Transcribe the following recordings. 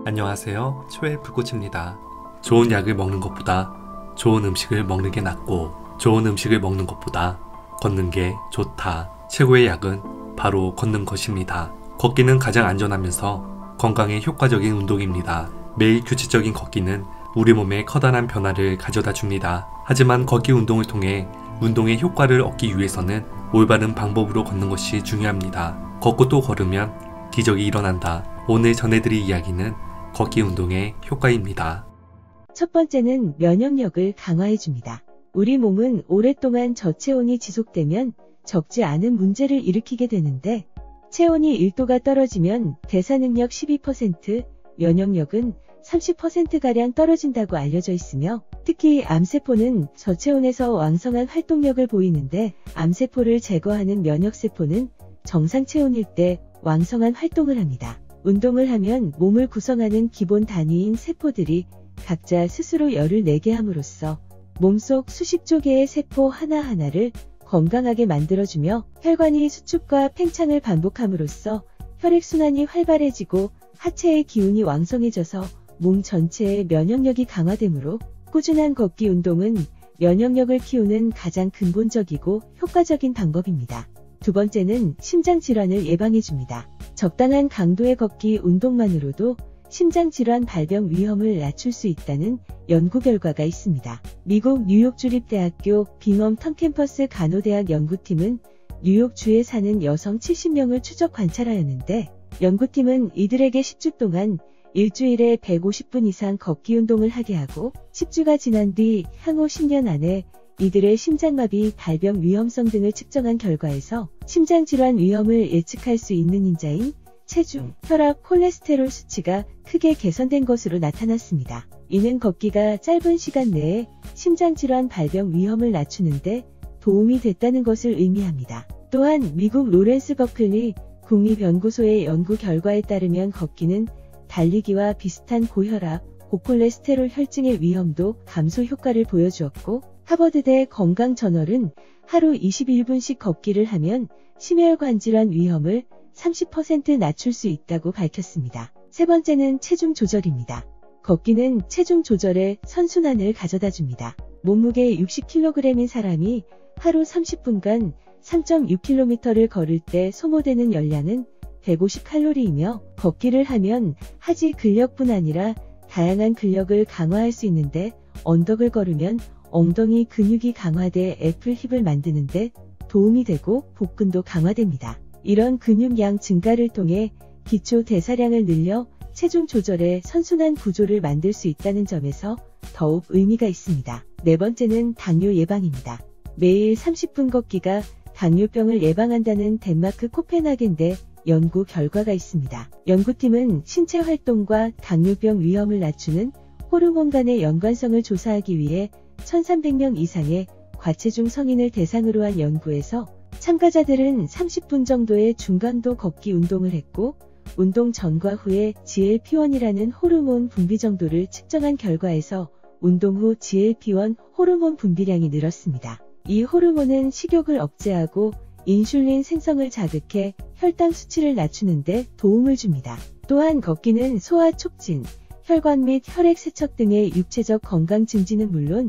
안녕하세요. 초의 불꽃입니다. 좋은 약을 먹는 것보다 좋은 음식을 먹는 게 낫고, 좋은 음식을 먹는 것보다 걷는 게 좋다. 최고의 약은 바로 걷는 것입니다. 걷기는 가장 안전하면서 건강에 효과적인 운동입니다. 매일 규칙적인 걷기는 우리 몸에 커다란 변화를 가져다 줍니다. 하지만 걷기 운동을 통해 운동의 효과를 얻기 위해서는 올바른 방법으로 걷는 것이 중요합니다. 걷고 또 걸으면 기적이 일어난다. 오늘 전해드릴 이야기는 걷기 운동의 효과입니다. 첫 번째는 면역력을 강화해줍니다. 우리 몸은 오랫동안 저체온이 지속되면 적지 않은 문제를 일으키게 되는데, 체온이 1도가 떨어지면 대사능력 12%, 면역력은 30%가량 떨어진다고 알려져 있으며, 특히 암세포는 저체온에서 왕성한 활동력을 보이는데, 암세포를 제거하는 면역세포는 정상 체온일 때 왕성한 활동을 합니다. 운동을 하면 몸을 구성하는 기본 단위인 세포들이 각자 스스로 열을 내게 함으로써 몸속 수십조 개의 세포 하나하나를 건강하게 만들어주며, 혈관이 수축과 팽창을 반복함으로써 혈액순환이 활발해지고 하체의 기운이 왕성해져서 몸 전체의 면역력이 강화되므로, 꾸준한 걷기 운동은 면역력을 키우는 가장 근본적이고 효과적인 방법입니다. 두 번째는 심장질환을 예방해줍니다. 적당한 강도의 걷기 운동만으로도 심장질환 발병 위험을 낮출 수 있다는 연구 결과가 있습니다. 미국 뉴욕주립대학교 빙엄턴 캠퍼스 간호대학 연구팀은 뉴욕주에 사는 여성 70명을 추적 관찰하였는데, 연구팀은 이들에게 10주 동안 일주일에 150분 이상 걷기 운동을 하게 하고, 10주가 지난 뒤 향후 10년 안에 이들의 심장마비 발병 위험성 등을 측정한 결과에서 심장질환 위험을 예측할 수 있는 인자인 체중, 혈압, 콜레스테롤 수치가 크게 개선된 것으로 나타났습니다. 이는 걷기가 짧은 시간 내에 심장질환 발병 위험을 낮추는데 도움이 됐다는 것을 의미합니다. 또한 미국 로렌스 버클리 국립연구소의 연구 결과에 따르면 걷기는 달리기와 비슷한 고혈압, 고콜레스테롤 혈증의 위험도 감소 효과를 보여주었고, 하버드대 건강저널은 하루 21분씩 걷기를 하면 심혈관 질환 위험을 30% 낮출 수 있다고 밝혔습니다. 세 번째는 체중 조절입니다. 걷기는 체중 조절에 선순환을 가져다 줍니다. 몸무게 60kg인 사람이 하루 30분간 3.6km를 걸을 때 소모되는 열량은 150칼로리이며, 걷기를 하면 하지 근력뿐 아니라 다양한 근력을 강화할 수 있는데, 언덕을 걸으면 엉덩이 근육이 강화돼 애플 힙을 만드는데 도움이 되고 복근도 강화됩니다. 이런 근육량 증가를 통해 기초 대사량을 늘려 체중 조절에 선순환 구조를 만들 수 있다는 점에서 더욱 의미가 있습니다. 네 번째는 당뇨 예방입니다. 매일 30분 걷기가 당뇨병을 예방한다는 덴마크 코펜하겐대 연구 결과가 있습니다. 연구팀은 신체 활동과 당뇨병 위험을 낮추는 호르몬 간의 연관성을 조사하기 위해 1300명 이상의 과체중 성인을 대상으로 한 연구에서, 참가자들은 30분 정도의 중간도 걷기 운동을 했고, 운동 전과 후에 GLP-1이라는 호르몬 분비 정도를 측정한 결과에서 운동 후 GLP-1 호르몬 분비량이 늘었습니다. 이 호르몬은 식욕을 억제하고 인슐린 생성을 자극해 혈당 수치를 낮추는 데 도움을 줍니다. 또한 걷기는 소화 촉진, 혈관 및 혈액 세척 등의 육체적 건강 증진은 물론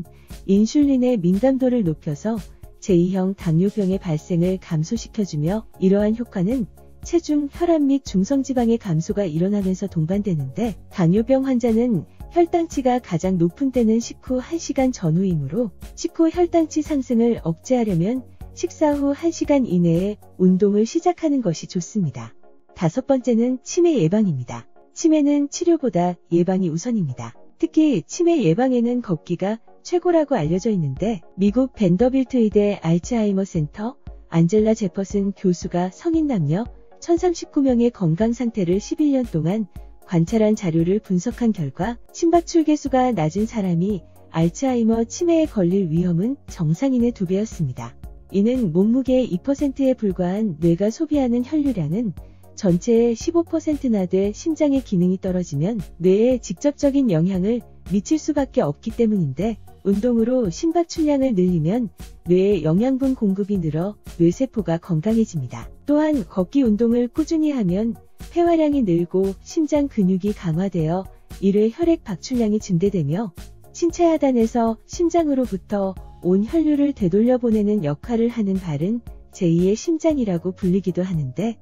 인슐린의 민감도를 높여서 제2형 당뇨병의 발생을 감소시켜주며, 이러한 효과는 체중, 혈압 및 중성지방의 감소가 일어나면서 동반되는데, 당뇨병 환자는 혈당치가 가장 높은 때는 식후 1시간 전후이므로 식후 혈당치 상승을 억제하려면 식사 후 1시간 이내에 운동을 시작하는 것이 좋습니다. 다섯 번째는 치매 예방입니다. 치매는 치료보다 예방이 우선입니다. 특히 치매 예방에는 걷기가 최고라고 알려져 있는데, 미국 벤더빌트 의대 알츠하이머 센터 안젤라 제퍼슨 교수가 성인 남녀 1039명의 건강 상태를 11년 동안 관찰한 자료를 분석한 결과, 심박출계수가 낮은 사람이 알츠하이머 치매에 걸릴 위험은 정상인의 2배였습니다. 이는 몸무게의 2%에 불과한 뇌가 소비하는 혈류량은 전체의 15%나 돼 심장의 기능이 떨어지면 뇌에 직접적인 영향을 미칠 수밖에 없기 때문인데, 운동으로 심박출량을 늘리면 뇌에 영양분 공급이 늘어 뇌세포가 건강해집니다. 또한 걷기 운동을 꾸준히 하면 폐활량이 늘고 심장 근육이 강화되어 1회 혈액 박출량이 증대되며 신체 하단에서 심장으로부터 온 혈류를 되돌려 보내는 역할을 하는 발은 제2의 심장이라고 불리기도 하는데,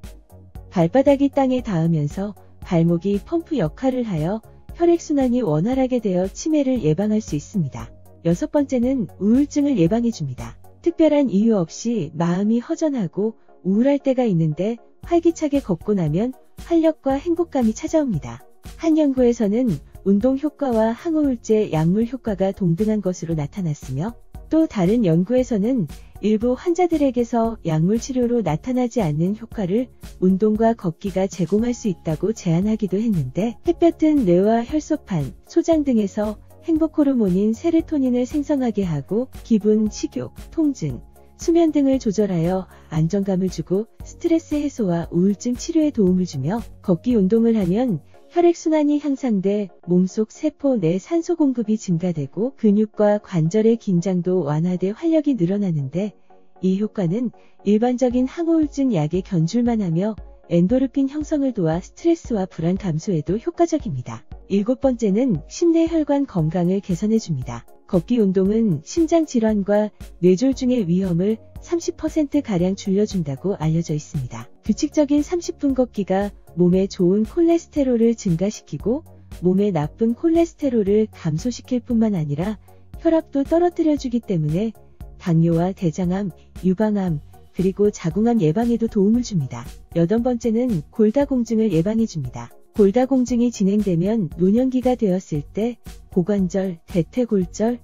발바닥이 땅에 닿으면서 발목이 펌프 역할을 하여 혈액순환이 원활하게 되어 치매를 예방할 수 있습니다. 6번째는 우울증을 예방해줍니다. 특별한 이유 없이 마음이 허전하고 우울할 때가 있는데 활기차게 걷고 나면 활력과 행복감이 찾아옵니다. 한 연구에서는 운동 효과와 항우울제 약물 효과가 동등한 것으로 나타났으며, 또 다른 연구에서는 일부 환자들에게서 약물 치료로 나타나지 않는 효과를 운동과 걷기가 제공할 수 있다고 제안하기도 했는데, 햇볕은 뇌와 혈소판, 소장 등에서 행복 호르몬인 세로토닌을 생성하게 하고 기분, 식욕, 통증, 수면 등을 조절하여 안정감을 주고 스트레스 해소와 우울증 치료에 도움을 주며, 걷기 운동을 하면 혈액순환이 향상돼 몸속 세포 내 산소 공급이 증가되고 근육과 관절의 긴장도 완화돼 활력이 늘어나는데, 이 효과는 일반적인 항우울증 약에 견줄만 하며 엔도르핀 형성을 도와 스트레스와 불안 감소에도 효과적입니다. 7번째는 심내혈관 건강을 개선해줍니다. 걷기 운동은 심장 질환과 뇌졸중의 위험을 30%가량 줄여준다고 알려져 있습니다. 규칙적인 30분 걷기가 몸에 좋은 콜레스테롤을 증가시키고 몸에 나쁜 콜레스테롤을 감소시킬 뿐만 아니라 혈압도 떨어뜨려주기 때문에 당뇨와 대장암, 유방암, 그리고 자궁암 예방에도 도움을 줍니다. 8번째는 골다공증을 예방해줍니다. 골다공증이 진행되면 노년기가 되었을 때 고관절, 대퇴골절,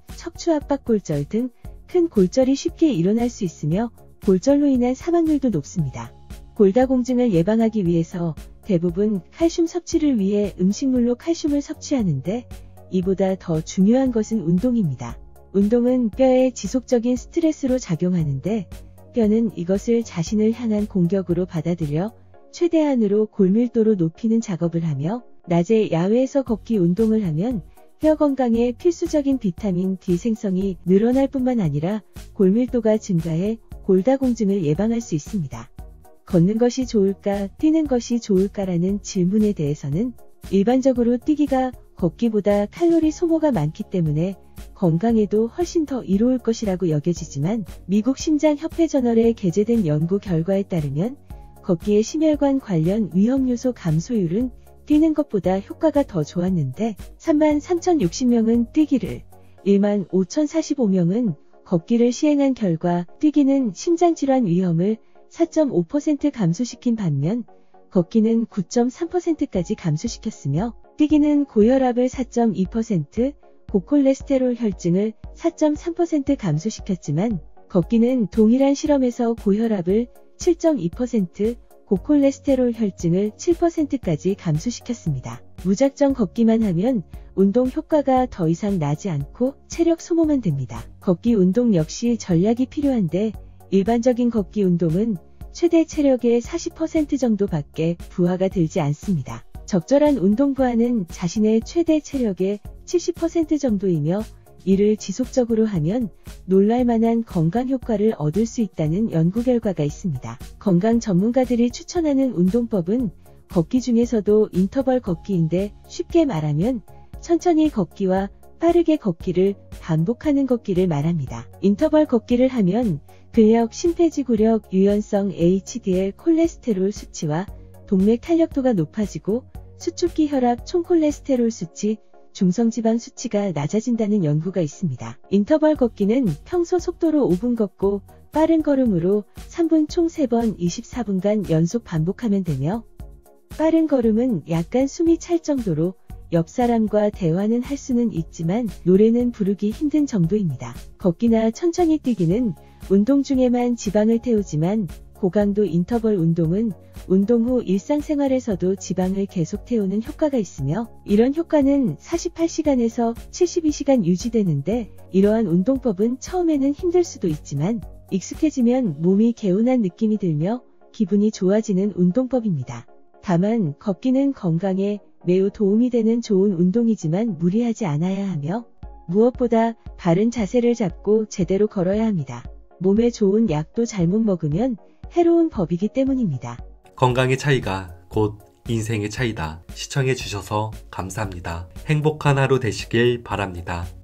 척추압박골절 등 큰 골절이 쉽게 일어날 수 있으며 골절로 인한 사망률도 높습니다. 골다공증을 예방하기 위해서 대부분 칼슘 섭취를 위해 음식물로 칼슘을 섭취하는데, 이보다 더 중요한 것은 운동입니다. 운동은 뼈에 지속적인 스트레스로 작용하는데, 뼈는 이것을 자신을 향한 공격으로 받아들여 최대한으로 골밀도로 높이는 작업을 하며, 낮에 야외에서 걷기 운동을 하면 뼈 건강에 필수적인 비타민 D 생성이 늘어날 뿐만 아니라 골밀도가 증가해 골다공증을 예방할 수 있습니다. 걷는 것이 좋을까, 뛰는 것이 좋을까라는 질문에 대해서는 일반적으로 뛰기가 걷기보다 칼로리 소모가 많기 때문에 건강에도 훨씬 더 이로울 것이라고 여겨지지만, 미국 심장협회 저널에 게재된 연구 결과에 따르면 걷기의 심혈관 관련 위험 요소 감소율은 뛰는 것보다 효과가 더 좋았는데, 33,060명은 뛰기를, 15,045명은 걷기를 시행한 결과 뛰기는 심장질환 위험을 4.5% 감소시킨 반면 걷기는 9.3%까지 감소시켰으며, 뛰기는 고혈압을 4.2%, 고콜레스테롤 혈증을 4.3% 감소시켰지만 걷기는 동일한 실험에서 고혈압을 7.2%, 고콜레스테롤 혈증을 7%까지 감소시켰습니다. 무작정 걷기만 하면 운동 효과가 더 이상 나지 않고 체력 소모만 됩니다. 걷기 운동 역시 전략이 필요한데, 일반적인 걷기 운동은 최대 체력의 40% 정도밖에 부하가 들지 않습니다. 적절한 운동 부하는 자신의 최대 체력의 70% 정도이며, 이를 지속적으로 하면 놀랄만한 건강 효과를 얻을 수 있다는 연구 결과가 있습니다. 건강 전문가들이 추천하는 운동법은 걷기 중에서도 인터벌 걷기인데, 쉽게 말하면 천천히 걷기와 빠르게 걷기를 반복하는 걷기를 말합니다. 인터벌 걷기를 하면 근력, 심폐지구력, 유연성, HDL, 콜레스테롤 수치와 동맥 탄력도가 높아지고 수축기 혈압, 총콜레스테롤 수치, 중성지방 수치가 낮아진다는 연구가 있습니다. 인터벌 걷기는 평소 속도로 5분 걷고 빠른 걸음으로 3분 총 3번 24분간 연속 반복하면 되며, 빠른 걸음은 약간 숨이 찰 정도로 옆 사람과 대화는 할 수는 있지만 노래는 부르기 힘든 정도입니다. 걷기나 천천히 뛰기는 운동 중에만 지방을 태우지만, 고강도 인터벌 운동은 운동 후 일상생활에서도 지방을 계속 태우는 효과가 있으며, 이런 효과는 48시간에서 72시간 유지되는데, 이러한 운동법은 처음에는 힘들 수도 있지만 익숙해지면 몸이 개운한 느낌이 들며 기분이 좋아지는 운동법입니다. 다만 걷기는 건강에 매우 도움이 되는 좋은 운동이지만 무리하지 않아야 하며, 무엇보다 바른 자세를 잡고 제대로 걸어야 합니다. 몸에 좋은 약도 잘못 먹으면 해로운 법이기 때문입니다. 건강의 차이가 곧 인생의 차이다. 시청해주셔서 감사합니다. 행복한 하루 되시길 바랍니다.